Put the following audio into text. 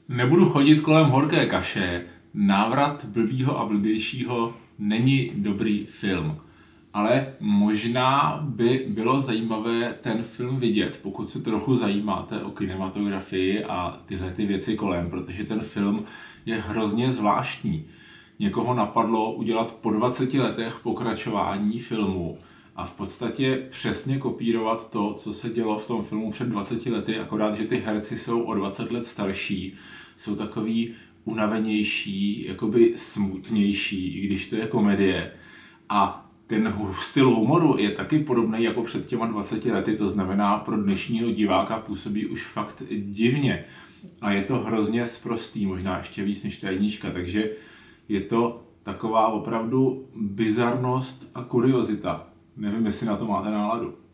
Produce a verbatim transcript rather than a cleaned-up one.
Nebudu chodit kolem horké kaše, návrat blbýho a blbějšího není dobrý film. Ale možná by bylo zajímavé ten film vidět, pokud se trochu zajímáte o kinematografii a tyhle ty věci kolem, protože ten film je hrozně zvláštní. Někoho napadlo udělat po dvaceti letech pokračování filmu a v podstatě přesně kopírovat to, co se dělo v tom filmu před dvaceti lety, akorát, že ty herci jsou o dvacet let starší, jsou takový unavenější, jakoby smutnější, i když to je komedie. A ten styl humoru je taky podobný jako před těma dvaceti lety, to znamená pro dnešního diváka působí už fakt divně. A je to hrozně sprostý, možná ještě víc než ta jednička, takže je to taková opravdu bizarnost a kuriozita. Nevím, jestli na to máte náladu.